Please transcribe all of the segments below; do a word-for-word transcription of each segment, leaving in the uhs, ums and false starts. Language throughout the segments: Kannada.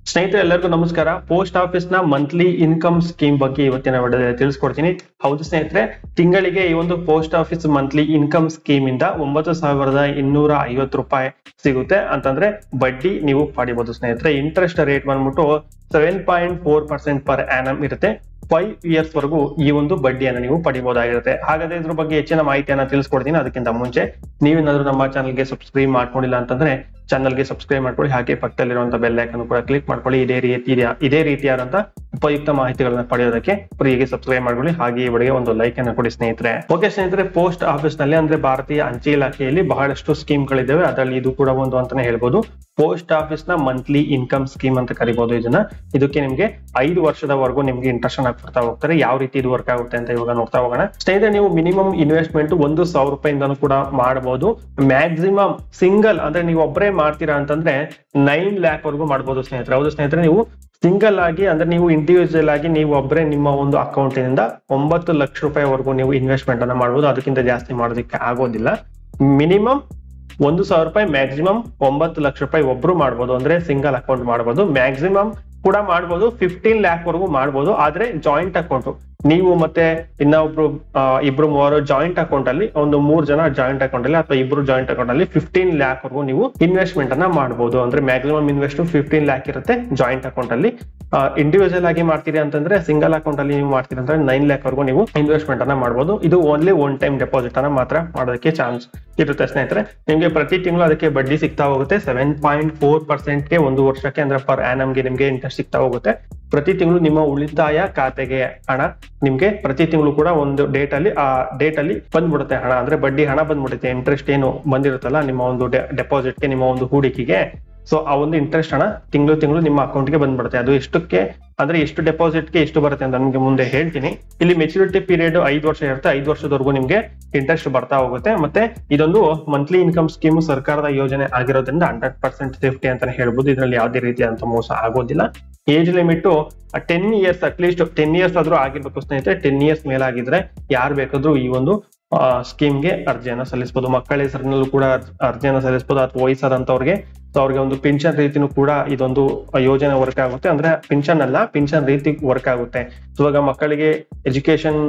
ಸ್ನೇಹಿತರೆ ಎಲ್ಲರಿಗೂ ನಮಸ್ಕಾರ. ಪೋಸ್ಟ್ ಆಫೀಸ್ ನ ಮಂತ್ಲಿ ಇನ್ಕಮ್ ಸ್ಕೀಮ್ ಬಗ್ಗೆ ಇವತ್ತಿನ ವಿಡಿಯೋದಲ್ಲಿ ತಿಳಿಸ್ಕೊಡ್ತೀನಿ. ಹೌದು ಸ್ನೇಹಿತರೆ, ತಿಂಗಳಿಗೆ ಈ ಒಂದು post office monthly income scheme ಇಂದ ಒಂಬತ್ತು ಸಾವಿರದ ಇನ್ನೂರ ಐವತ್ತು ರೂಪಾಯಿ ಸಿಗುತ್ತೆ ಅಂತಂದ್ರೆ ಬಡ್ಡಿ ನೀವು ಪಡಿಬಹುದು ಸ್ನೇಹಿತರೆ. ಇಂಟ್ರೆಸ್ಟ್ ರೇಟ್ ಬಂದ್ಬಿಟ್ಟು seven point four percent per annum ಇರುತ್ತೆ. ಫೈವ್ ಇಯರ್ಸ್ ವರೆಗೂ ಈ ಒಂದು ಬಡ್ಡಿಯನ್ನು ನೀವು ಪಡಿಬಹುದಾಗಿರುತ್ತೆ. ಹಾಗಾದ್ರೆ ಇದ್ರ ಬಗ್ಗೆ ಹೆಚ್ಚಿನ ಮಾಹಿತಿಯನ್ನ ತಿಳಿಸ್ಕೊಡ್ತೀನಿ. ಅದಕ್ಕಿಂತ ಮುಂಚೆ ನೀವೇನಾದ್ರೂ ನಮ್ಮ ಚಾನಲ್ಗೆ ಸಬ್ಸ್ಕ್ರೈಬ್ ಮಾಡ್ಕೊಂಡಿಲ್ಲ ಅಂತಂದ್ರೆ ಚಾನಲ್ಗೆ ಸಬ್ಸ್ಕ್ರೈಬ್ ಮಾಡ್ಕೊಳ್ಳಿ. ಹಾಗೆ ಪಕ್ಕದಲ್ಲಿರುವಂತಹ ಬೆಲ್ ಐಕಾನ್ ಕೂಡ ಕ್ಲಿಕ್ ಮಾಡ್ಕೊಳ್ಳಿ. ಇದೇ ರೀತಿ ಇದೇ ರೀತಿಯಾದಂತಹ ಉಪಯುಕ್ತ ಮಾಹಿತಿಗಳನ್ನ ಪಡೆಯೋದಕ್ಕೆ ಫ್ರೀಗೆ ಸಬ್ಸ್ಕ್ರೈಬ್ ಮಾಡ್ಕೊಳ್ಳಿ. ಹಾಗೆ ಈ ವಿಡಿಯೋಗೆ ಒಂದು ಲೈಕ್ ಅನ್ನು ಕೊಡಿ ಸ್ನೇಹಿತರೆ. ಓಕೆ ಸ್ನೇಹಿತರೆ, ಪೋಸ್ಟ್ ಆಫೀಸ್ ನಲ್ಲಿ ಅಂದ್ರೆ ಭಾರತೀಯ ಅಂಚೆ ಇಲಾಖೆಯಲ್ಲಿ ಬಹಳಷ್ಟು ಸ್ಕೀಮ್ ಗಳಿದ್ದಾವೆ. ಅದರಲ್ಲಿ ಇದು ಕೂಡ ಒಂದು ಅಂತಾನೆ ಹೇಳ್ಬೋದು. ಪೋಸ್ಟ್ ಆಫೀಸ್ ನ ಮಂತ್ಲಿ ಇನ್ಕಮ್ ಸ್ಕೀಮ್ ಅಂತ ಕರಿಬಹುದು ಇದನ್ನ. ಇದಕ್ಕೆ ನಿಮ್ಗೆ ಐದು ವರ್ಷದವರೆಗೂ ನಿಮ್ಗೆ ಇಂಟ್ರೆಸ್ಟ್ ಅನ್ನ ಕೊಡ್ತಾ ಹೋಗ್ತಾರೆ. ಯಾವ ರೀತಿ ಇದು ವರ್ಕ್ ಆಗುತ್ತೆ ಅಂತ ಇವಾಗ ನೋಡ್ತಾ ಹೋಗೋಣ. ಸ್ನೇಹಿತರೆ, ನೀವು ಮಿನಿಮಮ್ ಇನ್ವೆಸ್ಟ್ಮೆಂಟ್ ಒಂದು ಸಾವಿರ ರೂಪಾಯಿಂದನೂ ಕೂಡ ಮಾಡಬಹುದು. ಮ್ಯಾಕ್ಸಿಮಮ್ ಸಿಂಗಲ್ ಅಂದ್ರೆ ನೀವು ಒಬ್ಬರೇ ಮಾಡ್ತೀರಾ ಅಂತಂದ್ರೆ ನೈನ್ ಲ್ಯಾಕ್ ವರೆಗೂ ಮಾಡಬಹುದು ಸ್ನೇಹಿತರೆ. ಹೌದು ಸ್ನೇಹಿತರೆ, ನೀವು ಸಿಂಗಲ್ ಆಗಿ ಅಂದ್ರೆ ನೀವು ಇಂಡಿವಿಜುವಲ್ ಆಗಿ ನೀವು ಒಬ್ಬರೇ ನಿಮ್ಮ ಒಂದು ಅಕೌಂಟಿನಿಂದ ಒಂಬತ್ತು ಲಕ್ಷ ರೂಪಾಯಿವರೆಗೂ ನೀವು ಇನ್ವೆಸ್ಟ್ಮೆಂಟ್ ಅನ್ನ ಮಾಡಬಹುದು. ಅದಕ್ಕಿಂತ ಜಾಸ್ತಿ ಮಾಡೋದಕ್ಕೆ ಆಗೋದಿಲ್ಲ. ಮಿನಿಮಮ್ ಒಂದು ಸಾವಿರ ರೂಪಾಯಿ, ಮ್ಯಾಕ್ಸಿಮಮ್ ಒಂಬತ್ತು ಲಕ್ಷ ರೂಪಾಯಿ ಒಬ್ರು ಮಾಡ್ಬೋದು. ಅಂದ್ರೆ ಸಿಂಗಲ್ ಅಕೌಂಟ್ ಮಾಡ್ಬೋದು. ಮ್ಯಾಕ್ಸಿಮಮ್ ಕೂಡ ಮಾಡ್ಬೋದು ಫಿಫ್ಟೀನ್ ಲ್ಯಾಕ್ ವರೆಗೂ ಮಾಡ್ಬೋದು. ಆದ್ರೆ ಜಾಯಿಂಟ್ ಅಕೌಂಟ್ ನೀವು ಮತ್ತೆ ಇನ್ನೊಬ್ರು ಇಬ್ರು ಮೂವರು ಜಾಯಿಂಟ್ ಅಕೌಂಟ್ ಅಲ್ಲಿ, ಒಂದು ಮೂರ್ ಜನ ಜಾಯಿಂಟ್ ಅಕೌಂಟ್ ಅಲ್ಲಿ ಅಥವಾ ಇಬ್ರು ಜಾಯಿಂಟ್ ಅಕೌಂಟ್ ಅಲ್ಲಿ ಫಿಫ್ಟೀನ್ ಲ್ಯಾಕ್ ವರೆಗೂ ನೀವು ಇನ್ವೆಸ್ಟ್ಮೆಂಟ್ ಅನ್ನ ಮಾಡಬಹುದು. ಅಂದ್ರೆ ಮ್ಯಾಕ್ಸಿಮಮ್ ಇನ್ವೆಸ್ಟ್ ಫಿಫ್ಟೀನ್ ಲ್ಯಾಕ್ ಇರುತ್ತೆ ಜಾಯಿಂಟ್ ಅಕೌಂಟ್ ಅಲ್ಲಿ. ಇಂಡಿವಿಜುವಲ್ ಆಗಿ ಮಾಡ್ತೀರಿ ಅಂತಂದ್ರೆ ಸಿಂಗಲ್ ಅಕೌಂಟ್ ಅಲ್ಲಿ ನೀವು ಮಾಡ್ತೀರಿ ಅಂತಂದ್ರೆ ನೈನ್ ಲ್ಯಾಕ್ ವರೆಗೂ ನೀವು ಇನ್ವೆಸ್ಟ್ಮೆಂಟ್ ಅನ್ನ ಮಾಡಬಹುದು. ಇದು ಓನ್ಲಿ ಒನ್ ಟೈಮ್ ಡೆಪಾಸಿಟ್ ಅನ್ನ ಮಾತ್ರ ಮಾಡೋದಕ್ಕೆ ಚಾನ್ಸ್ ಇರುತ್ತೆ ಸ್ನೇಹಿತರೆ. ನಿಮ್ಗೆ ಪ್ರತಿ ತಿಂಗಳು ಅದಕ್ಕೆ ಬಡ್ಡಿ ಸಿಗ್ತಾ ಹೋಗುತ್ತೆ. ಸೆವೆನ್ ಪಾಯಿಂಟ್ ಫೋರ್ ಪರ್ಸೆಂಟ್ ಗೆ ಒಂದು ವರ್ಷಕ್ಕೆ ಅಂದ್ರೆ ಪರ್ ಆನಮ್ಗೆ ನಿಮ್ಗೆ ಇಂಟ್ರೆಸ್ಟ್ ಸಿಗ್ತಾ ಹೋಗುತ್ತೆ. ಪ್ರತಿ ತಿಂಗಳು ನಿಮ್ಮ ಉಳಿತಾಯ ಖಾತೆಗೆ ಹಣ ನಿಮ್ಗೆ ಪ್ರತಿ ತಿಂಗಳು ಕೂಡ ಒಂದು ಡೇಟ್ ಅಲ್ಲಿ ಆ ಡೇಟ್ ಅಲ್ಲಿ ಬಂದ್ಬಿಡುತ್ತೆ ಹಣ. ಅಂದ್ರೆ ಬಡ್ಡಿ ಹಣ ಬಂದ್ಬಿಡುತ್ತೆ. ಇಂಟ್ರೆಸ್ಟ್ ಏನು ಬಂದಿರುತ್ತಲ್ಲ ನಿಮ್ಮ ಒಂದು ಡೆಪಾಸಿಟ್ಗೆ, ನಿಮ್ಮ ಒಂದು ಹೂಡಿಕೆಗೆ, ಸೊ ಆ ಒಂದು ಇಂಟ್ರೆಸ್ಟ್ ಹಣ ತಿಂಗಳು ತಿಂಗಳು ನಿಮ್ಮ ಅಕೌಂಟ್ಗೆ ಬಂದ್ಬಿಡುತ್ತೆ. ಅದು ಎಷ್ಟಕ್ಕೆ ಅಂದ್ರೆ ಎಷ್ಟು ಡೆಪಾಸಿಟ್ಗೆ ಎಷ್ಟು ಬರುತ್ತೆ ಅಂತ ನಿಮ್ಗೆ ಮುಂದೆ ಹೇಳ್ತೀನಿ. ಇಲ್ಲಿ ಮೆಚುರಿಟಿ ಪೀರಿಯಡ್ ಐದು ವರ್ಷ ಇರುತ್ತೆ. ಐದು ವರ್ಷದವರೆಗೂ ನಿಮ್ಗೆ ಇಂಟ್ರೆಸ್ಟ್ ಬರ್ತಾ ಹೋಗುತ್ತೆ. ಮತ್ತೆ ಇದೊಂದು ಮಂತ್ಲಿ ಇನ್ಕಮ್ ಸ್ಕೀಮ್ ಸರ್ಕಾರದ ಯೋಜನೆ ಆಗಿರೋದ್ರಿಂದ ಹಂಡ್ರೆಡ್ ಪರ್ಸೆಂಟ್ ಸೇಫ್ಟಿ ಅಂತಾನೆ ಹೇಳ್ಬೋದು. ಇದರಲ್ಲಿ ಯಾವುದೇ ರೀತಿಯಾದಂತ ಮೋಸ ಆಗೋದಿಲ್ಲ. Age limit ten years, at least ten years ಆದ್ರೂ ಆಗಿರ್ಬೇಕು ಸ್ನೇಹಿತರೆ. ಟೆನ್ ಇಯರ್ಸ್ ಮೇಲಾಗಿದ್ರೆ ಯಾರು ಬೇಕಾದ್ರೂ ಈ ಒಂದು ಸ್ಕೀಮ್ಗೆ ಅರ್ಜಿಯನ್ನ ಸಲ್ಲಿಸಬಹುದು. ಮಕ್ಕಳ ಹೆಸರಿನಲ್ಲೂ ಕೂಡ ಅರ್ಜಿಯನ್ನ ಸಲ್ಲಿಸಬಹುದು. ಅಥವಾ ವಯಸ್ಸಾದಂತವ್ರಿಗೆ ಸೊ ಅವ್ರಿಗೆ ಒಂದು ಪಿನ್ಷನ್ ರೀತಿನೂ ಕೂಡ ಇದೊಂದು ಯೋಜನೆ ವರ್ಕ್ ಆಗುತ್ತೆ. ಅಂದ್ರೆ ಪಿನ್ಷನ್ ಅಲ್ಲ, ಪಿನ್ಷನ್ ರೀತಿ ವರ್ಕ್ ಆಗುತ್ತೆ. ಇವಾಗ ಮಕ್ಕಳಿಗೆ ಎಜುಕೇಶನ್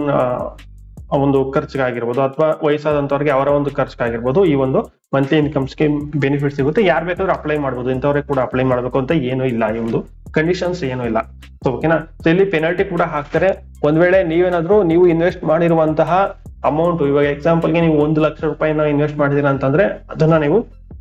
ಒಂದು ಖರ್ಚಿಗಾಗಿರ್ಬೋದು ಅಥವಾ ವಯಸ್ಸಾದಂತವ್ರಿಗೆ ಅವರ ಒಂದು ಖರ್ಚಿಗಾಗಿರ್ಬೋದು ಈ ಒಂದು ಮಂತ್ಲಿ ಇನ್ಕಮ್ ಸ್ಕೀಮ್ ಬೆನಿಫಿಟ್ ಸಿಗುತ್ತೆ. ಯಾರು ಬೇಕಾದ್ರೂ ಅಪ್ಲೈ ಮಾಡ್ಬೋದು. ಇಂಥವ್ರಿಗೆ ಕೂಡ ಅಪ್ಲೈ ಮಾಡ್ಬೇಕು ಅಂತ ಏನು ಇಲ್ಲ. ಈ ಒಂದು ಕಂಡೀಷನ್ಸ್ ಏನು ಇಲ್ಲ. ಸೊ ಓಕೆನಾ. ಸೊ ಇಲ್ಲಿ ಪೆನಾಲ್ಟಿ ಕೂಡ ಹಾಕ್ತಾರೆ. ಒಂದ್ ವೇಳೆ ನೀವೇನಾದ್ರೂ ನೀವು ಇನ್ವೆಸ್ಟ್ ಮಾಡಿರುವಂತಹ ಅಮೌಂಟ್, ಇವಾಗ ಎಕ್ಸಾಂಪಲ್ಗೆ ನೀವು ಒಂದು ಲಕ್ಷ ರೂಪಾಯಿನ ಇನ್ವೆಸ್ಟ್ ಮಾಡಿದೀರಾ ಅಂತಂದ್ರೆ ಅದನ್ನ ನೀವು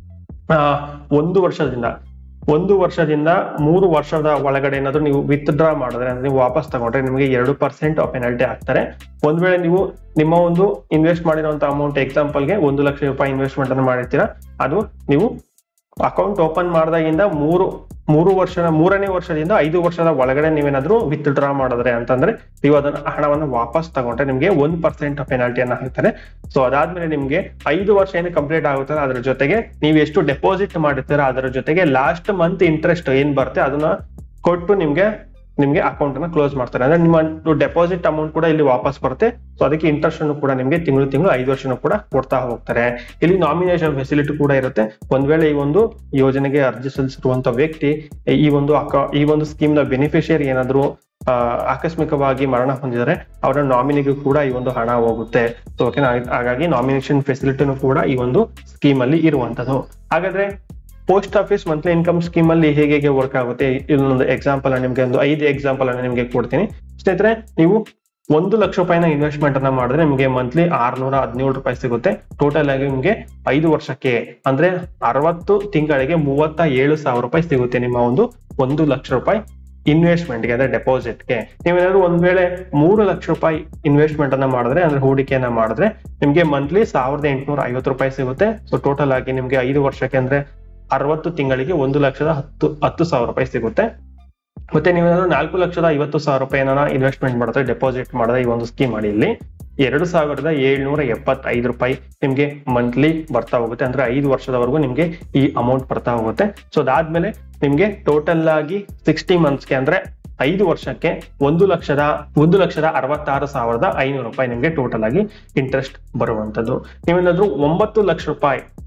ಆ ಒಂದು ವರ್ಷದಿಂದ ಒಂದು ವರ್ಷದಿಂದ ಮೂರು ವರ್ಷದ ಒಳಗಡೆ ಏನಾದ್ರು ನೀವು ವಿತ್ ಡ್ರಾ ಮಾಡಿದ್ರೆ ಅಂದ್ರೆ ನೀವು ವಾಪಸ್ ತಗೊಂಡ್ರೆ ನಿಮಗೆ ಎರಡು ಪರ್ಸೆಂಟ್ ಪೆನಾಲ್ಟಿ ಹಾಕ್ತಾರೆ. ಒಂದ್ ವೇಳೆ ನೀವು ನಿಮ್ಮ ಒಂದು ಇನ್ವೆಸ್ಟ್ ಮಾಡಿರುವಂತ ಅಮೌಂಟ್, ಎಕ್ಸಾಂಪಲ್ಗೆ ಒಂದು ಲಕ್ಷ ರೂಪಾಯಿ ಇನ್ವೆಸ್ಟ್ಮೆಂಟ್ ಅನ್ನು ಮಾಡಿರ್ತೀರಾ, ಅದು ನೀವು ಅಕೌಂಟ್ ಓಪನ್ ಮಾಡಿದಾಗಿಂದ ಮೂರು ಮೂರು ವರ್ಷದ ಮೂರನೇ ವರ್ಷದಿಂದ ಐದು ವರ್ಷದ ಒಳಗಡೆ ನೀವೇನಾದ್ರೂ ವಿತ್ ಡ್ರಾ ಮಾಡಿದ್ರೆ ಅಂತಂದ್ರೆ ನೀವು ಅದನ್ನ ಹಣವನ್ನು ವಾಪಸ್ ತಗೊಂಡ್ರೆ ನಿಮ್ಗೆ ಒಂದ್ ಪರ್ಸೆಂಟ್ ಪೆನಾಲ್ಟಿಯನ್ನ ಹಾಕ್ತಾರೆ. ಸೊ ಅದಾದ್ಮೇಲೆ ನಿಮ್ಗೆ ಐದು ವರ್ಷ ಏನು ಕಂಪ್ಲೀಟ್ ಆಗುತ್ತದೆ ಅದ್ರ ಜೊತೆಗೆ ನೀವು ಎಷ್ಟು ಡೆಪಾಸಿಟ್ ಮಾಡಿರ್ತೀರ ಅದರ ಜೊತೆಗೆ ಲಾಸ್ಟ್ ಮಂತ್ ಇಂಟ್ರೆಸ್ಟ್ ಏನ್ ಬರುತ್ತೆ ಅದನ್ನ ಕೊಟ್ಟು ನಿಮ್ಗೆ ನಿಮ್ಗೆ ಅಕೌಂಟ್ ಅನ್ನ ಕ್ಲೋಸ್ ಮಾಡ್ತಾರೆ. ಅಂದ್ರೆ ನಿಮ್ಮ ಡೆಪಾಸಿಟ್ ಅಮೌಂಟ್ ಕೂಡ ಇಲ್ಲಿ ವಾಪಸ್ ಬರುತ್ತೆ. ಸೊ ಅದಕ್ಕೆ ಇಂಟ್ರೆಸ್ಟ್ ಅನ್ನು ಕೂಡ ನಿಮ್ಗೆ ತಿಂಗಳು ತಿಂಗಳು ಐದು ವರ್ಷನೂ ಕೂಡ ಕೊಡ್ತಾ ಹೋಗ್ತಾರೆ. ಇಲ್ಲಿ ನಾಮಿನೇಷನ್ ಫೆಸಿಲಿಟಿ ಕೂಡ ಇರುತ್ತೆ. ಒಂದ್ ವೇಳೆ ಈ ಒಂದು ಯೋಜನೆಗೆ ಅರ್ಜಿ ಸಲ್ಲಿಸಿರುವಂತ ವ್ಯಕ್ತಿ ಈ ಒಂದು ಅಕೌ ಈ ಒಂದು ಸ್ಕೀಮ್ ನ ಬೆನಿಫಿಷಿಯರಿ ಏನಾದ್ರು ಆಕಸ್ಮಿಕವಾಗಿ ಮರಣ ಹೊಂದಿದರೆ ಅವರ ನಾಮಿನಿಗೂ ಕೂಡ ಈ ಒಂದು ಹಣ ಹೋಗುತ್ತೆ. ಸೊ ಓಕೆನಾ. ಹಾಗಾಗಿ ನಾಮಿನೇಷನ್ ಫೆಸಿಲಿಟಿನೂ ಕೂಡ ಈ ಒಂದು ಸ್ಕೀಮ್ ಅಲ್ಲಿ ಇರುವಂತದ್ದು. ಹಾಗಾದ್ರೆ post office monthly income scheme ಅಲ್ಲಿ ಹೇಗೆ ಹೇಗೆ ವರ್ಕ್ ಆಗುತ್ತೆ ಇನ್ನೊಂದು ಎಕ್ಸಾಂಪಲ್ ನಿಮ್ಗೆ ಒಂದು ಐದು ಎಕ್ಸಾಂಪಲ್ ಅನ್ನ ನಿಮ್ಗೆ ಕೊಡ್ತೀನಿ ಸ್ನೇಹಿತರೆ. ನೀವು ಒಂದು ಲಕ್ಷ ರೂಪಾಯಿನ ಇನ್ವೆಸ್ಟ್ಮೆಂಟ್ ಅನ್ನ ಮಾಡಿದ್ರೆ ನಿಮ್ಗೆ ಮಂತ್ಲಿ ಆರ್ನೂರ ಹದಿನೇಳು ರೂಪಾಯಿ ಸಿಗುತ್ತೆ. ಟೋಟಲ್ ಆಗಿ ನಿಮ್ಗೆ ಐದು ವರ್ಷಕ್ಕೆ ಅಂದ್ರೆ ಅರವತ್ತು ತಿಂಗಳಿಗೆ ಮೂವತ್ತ ಏಳು ಸಾವಿರ ರೂಪಾಯಿ ಸಿಗುತ್ತೆ ನಿಮ್ಮ ಒಂದು ಒಂದು ಲಕ್ಷ ರೂಪಾಯಿ ಇನ್ವೆಸ್ಟ್ಮೆಂಟ್ಗೆ ಅಂದ್ರೆ ಡೆಪಾಸಿಟ್ಗೆ. ನೀವೇನಾದ್ರು ಒಂದ್ ವೇಳೆ ಮೂರು ಲಕ್ಷ ರೂಪಾಯಿ ಇನ್ವೆಸ್ಟ್ಮೆಂಟ್ ಅನ್ನ ಮಾಡಿದ್ರೆ ಅಂದ್ರೆ ಹೂಡಿಕೆಯನ್ನ ಮಾಡಿದ್ರೆ ನಿಮ್ಗೆ ಮಂತ್ಲಿ ಸಾವಿರದ ಎಂಟುನೂರ ಐವತ್ತು ರೂಪಾಯಿ ಸಿಗುತ್ತೆ. ಸೊ ಟೋಟಲ್ ಆಗಿ ನಿಮ್ಗೆ ಐದು ವರ್ಷಕ್ಕೆ ಅಂದ್ರೆ ಅರವತ್ತು ತಿಂಗಳಿಗೆ ಒಂದು ಲಕ್ಷದ ಹತ್ತು ಹತ್ತು ಸಾವಿರ ರೂಪಾಯಿ ಸಿಗುತ್ತೆ. ಮತ್ತೆ ನೀವೇನಾದ್ರು ನಾಲ್ಕು ಲಕ್ಷದ ಐವತ್ತು ಸಾವಿರ ರೂಪಾಯಿನ ಇನ್ವೆಸ್ಟ್ಮೆಂಟ್ ಮಾಡಿದ್ರೆ ಡೆಪಾಸಿಟ್ ಮಾಡಿದ್ರೆ ಈ ಒಂದು ಸ್ಕೀಮ್ ಮಾಡಿ ಇಲ್ಲಿ ಎರಡು ಸಾವಿರದ ಏಳ್ನೂರ ಎಪ್ಪತ್ತೈದು ರೂಪಾಯಿ ನಿಮ್ಗೆ ಮಂತ್ಲಿ ಬರ್ತಾ ಹೋಗುತ್ತೆ. ಅಂದ್ರೆ ಐದು ವರ್ಷದವರೆಗೂ ನಿಮ್ಗೆ ಈ ಅಮೌಂಟ್ ಬರ್ತಾ ಹೋಗುತ್ತೆ. ಸೊ ಅದಾದ್ಮೇಲೆ ನಿಮ್ಗೆ ಟೋಟಲ್ ಆಗಿ ಸಿಕ್ಸ್ಟಿ ಮಂತ್ಸ್ಗೆ ಅಂದ್ರೆ ಐದು ವರ್ಷಕ್ಕೆ ಒಂದು ಲಕ್ಷದ ಒಂದು ಲಕ್ಷದ ಅರವತ್ತಾರು ಸಾವಿರದ ಐನೂರು ರೂಪಾಯಿ ನಿಮ್ಗೆ ಟೋಟಲ್ ಆಗಿ ಇಂಟ್ರೆಸ್ಟ್ ಬರುವಂತದ್ದು. ನೀವೇನಾದ್ರೂ ಒಂಬತ್ತು ಲಕ್ಷ ರೂಪಾಯಿ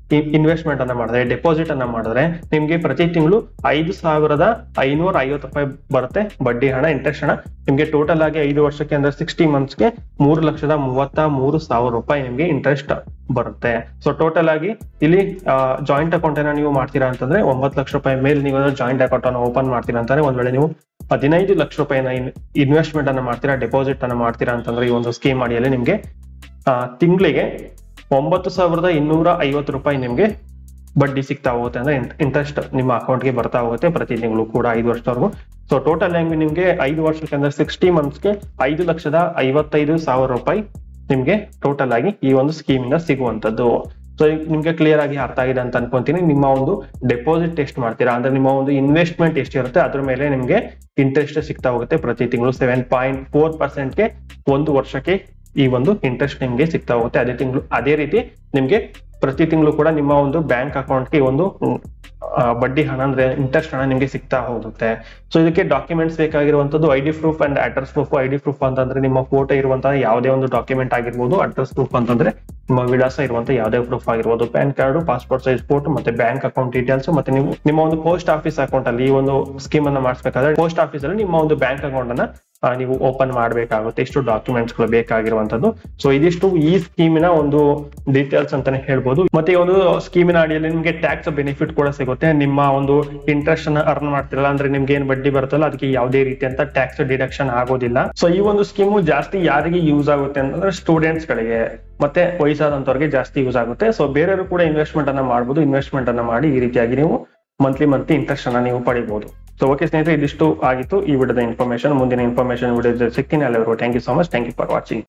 ಇನ್ವೆಸ್ಟ್ಮೆಂಟ್ ಅನ್ನ ಮಾಡಿದ್ರೆ, ಡೆಪಾಸಿಟ್ ಅನ್ನ ಮಾಡಿದ್ರೆ ನಿಮ್ಗೆ ಪ್ರತಿ ತಿಂಗಳು ಐದು ಸಾವಿರದ ಐನೂರ ಐವತ್ತು ರೂಪಾಯಿ ಬರುತ್ತೆ ಬಡ್ಡಿ ಹಣ, ಇಂಟ್ರೆಸ್ಟ್ ಹಣ. ನಿಮ್ಗೆ ಟೋಟಲ್ ಆಗಿ ಐದು ವರ್ಷಕ್ಕೆ ಅಂದ್ರೆ ಸಿಕ್ಸ್ಟಿ ಮಂತ್ಸ್ಗೆ ಮೂರು ಲಕ್ಷದ ಮೂವತ್ತ ಮೂರು ಸಾವಿರ ರೂಪಾಯಿ ನಿಮ್ಗೆ ಇಂಟ್ರೆಸ್ಟ್ ಬರುತ್ತೆ. ಸೊ ಟೋಟಲ್ ಆಗಿ ಇಲ್ಲಿ ಜಾಯಿಂಟ್ ಅಕೌಂಟ್ ಅನ್ನ ನೀವು ಮಾಡ್ತೀರಾ ಅಂತಂದ್ರೆ ಒಂಬತ್ತು ಲಕ್ಷ ರೂಪಾಯಿ ಮೇಲೆ ನೀವು ಜಾಯಿಂಟ್ ಅಕೌಂಟ್ ಅನ್ನು ಓಪನ್ ಮಾಡ್ತೀರಾ ಅಂತಂದ್ರೆ, ಒಂದ್ ವೇಳೆ ನೀವು ಹದಿನೈದು ಲಕ್ಷ ರೂಪಾಯಿನ ಇನ್ವೆಸ್ಟ್ಮೆಂಟ್ ಅನ್ನ ಮಾಡ್ತೀರಾ, ಡೆಪಾಸಿಟ್ ಅನ್ನ ಮಾಡ್ತೀರಾ ಅಂತಂದ್ರೆ ಈ ಒಂದು ಸ್ಕೀಮ್ ಅಡಿಯಲ್ಲಿ ನಿಮ್ಗೆ ತಿಂಗಳಿಗೆ ಒಂಬತ್ತು ಸಾವಿರದ ಇನ್ನೂರ ಐವತ್ತು ರೂಪಾಯಿ ನಿಮ್ಗೆ ಬಡ್ಡಿ ಸಿಗ್ತಾ ಹೋಗುತ್ತೆ, ಅಂದ್ರೆ ಇಂಟ್ರೆಸ್ಟ್ ನಿಮ್ಮ ಅಕೌಂಟ್ಗೆ ಬರ್ತಾ ಹೋಗುತ್ತೆ ಪ್ರತಿ ತಿಂಗಳು ಕೂಡ ಐದು ವರ್ಷದವರೆಗೂ. ಸೊ ಟೋಟಲ್ ಆಗಿ ನಿಮ್ಗೆ ಐದು ವರ್ಷಕ್ಕೆ ಅಂದ್ರೆ ಸಿಕ್ಸ್ಟಿ ಮಂತ್ಸ್ಗೆ ಐದು ಲಕ್ಷದ ಐವತ್ತೈದು ಸಾವಿರ ರೂಪಾಯಿ ನಿಮ್ಗೆ ಟೋಟಲ್ ಆಗಿ ಈ ಒಂದು ಸ್ಕೀಮ್ ಇಂದ ಸಿಗುವಂತದ್ದು. ಸೊ ನಿಮ್ಗೆ ಕ್ಲಿಯರ್ ಆಗಿ ಅರ್ಥ ಆಗಿದೆ ಅಂತ ಅನ್ಕೊಂತೀನಿ. ನಿಮ್ಮ ಒಂದು ಡೆಪಾಸಿಟ್ ಎಷ್ಟು ಮಾಡ್ತೀರಾ ಅಂದ್ರೆ ನಿಮ್ಮ ಒಂದು ಇನ್ವೆಸ್ಟ್ಮೆಂಟ್ ಎಷ್ಟಿರುತ್ತೆ ಅದ್ರ ಮೇಲೆ ನಿಮ್ಗೆ ಇಂಟ್ರೆಸ್ಟ್ ಸಿಗ್ತಾ ಹೋಗುತ್ತೆ ಪ್ರತಿ ತಿಂಗಳು. ಸೆವೆನ್ ಪಾಯಿಂಟ್ ಫೋರ್ ಪರ್ಸೆಂಟ್ಗೆ ಒಂದು ವರ್ಷಕ್ಕೆ ಈ ಒಂದು ಇಂಟ್ರೆಸ್ಟ್ ನಿಮ್ಗೆ ಸಿಗ್ತಾ ಹೋಗುತ್ತೆ ಅದೇ ತಿಂಗಳು. ಅದೇ ರೀತಿ ನಿಮ್ಗೆ ಪ್ರತಿ ತಿಂಗಳು ಕೂಡ ನಿಮ್ಮ ಒಂದು ಬ್ಯಾಂಕ್ ಅಕೌಂಟ್ಗೆ ಒಂದು ಬಡ್ಡಿ ಹಣ ಅಂದ್ರೆ ಇಂಟ್ರೆಸ್ಟ್ ಹಣ ನಿಮ್ಗೆ ಸಿಗ್ತಾ ಹೋಗುತ್ತೆ. ಸೊ ಇದಕ್ಕೆ ಡಾಕ್ಯುಮೆಂಟ್ಸ್ ಬೇಕಾಗಿರುವಂತದ್ದು I D proof and address proof. I D proof ಅಂತಂದ್ರೆ ನಿಮ್ಮ ಫೋಟೋ ಇರುವಂತಹ ಯಾವುದೇ ಒಂದು ಡಾಕ್ಯುಮೆಂಟ್ ಆಗಿರ್ಬೋದು. ಅಡ್ರೆಸ್ ಪ್ರೂಫ್ ಅಂತಂದ್ರೆ ನಿಮ್ಮ ವಿಳಾಸ ಇರುವಂತ ಯಾವುದೇ ಪ್ರೂಫ್ ಆಗಿರ್ಬೋದು. Pan card, passport size photo, ಮತ್ತೆ ಬ್ಯಾಂಕ್ ಅಕೌಂಟ್ ಡೀಟೇಲ್ಸ್, ಮತ್ತೆ ನೀವು ನಿಮ್ಮ ಒಂದು ಪೋಸ್ಟ್ ಆಫೀಸ್ ಅಕೌಂಟ್ ಅಲ್ಲಿ ಈ ಒಂದು ಸ್ಕೀಮ್ ಅನ್ನ ಮಾಡಿಸಬೇಕಾದ್ರೆ ಪೋಸ್ಟ್ ಆಫೀಸ್ ಅಲ್ಲಿ ನಿಮ್ಮ ಒಂದು ಬ್ಯಾಂಕ್ ಅಕೌಂಟ್ ಅನ್ನ ನೀವು ಓಪನ್ ಮಾಡಬೇಕಾಗುತ್ತೆ. ಇಷ್ಟು ಡಾಕ್ಯುಮೆಂಟ್ಸ್ ಗಳು ಬೇಕಾಗಿರುವಂತದ್ದು. ಸೊ ಇದಿಷ್ಟು ಈ ಸ್ಕೀಮಿನ ಒಂದು ಡೀಟೇಲ್ಸ್ ಅಂತಾನೆ ಹೇಳ್ಬೋದು. ಮತ್ತೆ ಈ ಒಂದು ಸ್ಕೀಮಿನ ಅಡಿಯಲ್ಲಿ ನಿಮ್ಗೆ ಟ್ಯಾಕ್ಸ್ ಬೆನಿಫಿಟ್ ಕೂಡ ಸಿಗುತ್ತೆ. ನಿಮ್ಮ ಒಂದು ಇಂಟ್ರೆಸ್ಟ್ ಅನ್ನ ಅರ್ನ್ ಮಾಡ್ತಿರಲ್ಲ ಅಂದ್ರೆ ನಿಮ್ಗೆ ಏನ್ ಬಡ್ಡಿ ಬರುತ್ತಲ್ಲ ಅದಕ್ಕೆ ಯಾವುದೇ ರೀತಿ ಅಂತ ಟ್ಯಾಕ್ಸ್ ಡಿಡಕ್ಷನ್ ಆಗೋದಿಲ್ಲ. ಸೊ ಈ ಒಂದು ಸ್ಕೀಮು ಜಾಸ್ತಿ ಯಾರಿಗೆ ಯೂಸ್ ಆಗುತ್ತೆ ಅಂತಂದ್ರೆ ಸ್ಟೂಡೆಂಟ್ಸ್ ಗಳಿಗೆ ಮತ್ತೆ ವಯಸ್ಸಾದಂತವ್ರಿಗೆ ಜಾಸ್ತಿ ಯೂಸ್ ಆಗುತ್ತೆ. ಸೊ ಬೇರೆಯವರು ಕೂಡ ಇನ್ವೆಸ್ಟ್ಮೆಂಟ್ ಅನ್ನ ಮಾಡಬಹುದು. ಇನ್ವೆಸ್ಟ್ಮೆಂಟ್ ಅನ್ನ ಮಾಡಿ ಈ ರೀತಿಯಾಗಿ ನೀವು ಮಂತ್ಲಿ ಮಂತ್ಲಿ ಇಂಟ್ರೆಸ್ಟ್ ಅನ್ನ ನೀವು ಪಡಿಬಹುದು. ಸೊ ಓಕೆ ಸ್ನೇಹಿತರೆ, ಇದಿಷ್ಟು ಆಗಿತ್ತು ಈ ವಿಡಿಯೋದ ಇನ್ಫಾರ್ಮೇಶನ್. ಮುಂದಿನ ಇನ್ಫಾರ್ಮೇಶನ್ ವಿಡಿಯೋ ಸಿಗ್ತೀನಿ. ಅಲ್ಲಿವರೆಗೂ thank you so much. Thank you for watching.